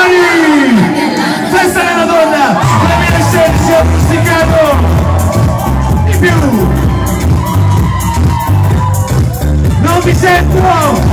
mani! Festa della donna, la mia essenza musicato di più! Non mi sento!